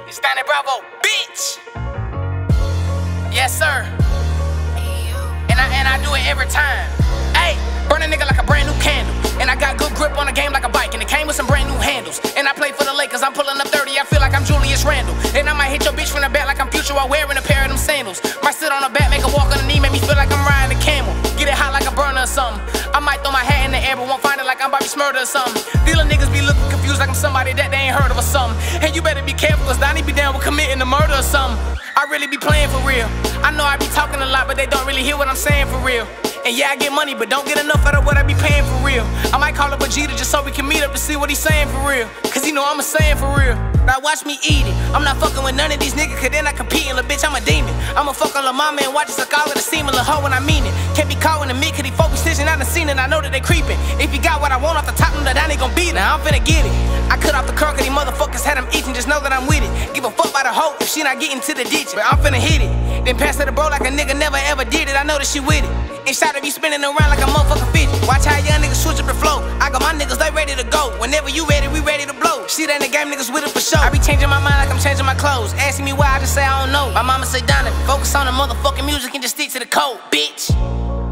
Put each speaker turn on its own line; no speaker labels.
It's Donny Bravo, bitch. Yes, sir. And I do it every time. Ayy, burn a nigga like a brand new candle. And I got good grip on the game like a bike. And it came with some brand new handles. And I play for the Lakers, I'm pulling up 30. I feel like I'm Julius Randle. And I might hit your bitch from the back like I'm Future while wearing a pair of them sandals. Might sit on the back, make her walk on the knee, make me feel like I'm riding a camel. Get it hot like a burner or something. I might throw my hat in the air, but won't find it like I'm Bobby Smurder or something. Dealer niggas be looking confused like I'm somebody that they ain't heard of or something. And you better be careful, cause Donny be down with committing a murder or something. I really be playing for real. I know I be talking a lot, but they don't really hear what I'm saying for real. And yeah, I get money, but don't get enough out of what I be paying for real. I might call up Vegeta just so we can meet up to see what he's saying for real. Cause you know I'm a saying for real. Now watch me eat it. I'm not fucking with none of these niggas, cause then I competing, little bitch, I'm a demon. I'ma fuck on La Mama and watch it suck all of the semen, little hoe when I mean it. Can't be caught in the mid, cause these focus stitching, I done seen it, I know that they creeping. If you got what I want off the top, know that Donny gon' beat it. Now I'm finna get it. I cut off the curl, cause these motherfuckers had them eating, just know that I'm with it. Give a fuck by the hoe if she not getting to the ditch, but I'm finna hit it. Then pass to the bro like a nigga never ever did it, I know that she with it. Inside of you spinning around like a motherfucking fidget. Watch how young niggas switch up the flow. I got my niggas, they ready to go. Whenever you ready, we ready to blow. Shit ain't the game, niggas with it for sure. I be changing my mind like I'm changing my clothes. Asking me why, I just say I don't know. My mama say, Donny, focus on the motherfucking music and just stick to the code, bitch.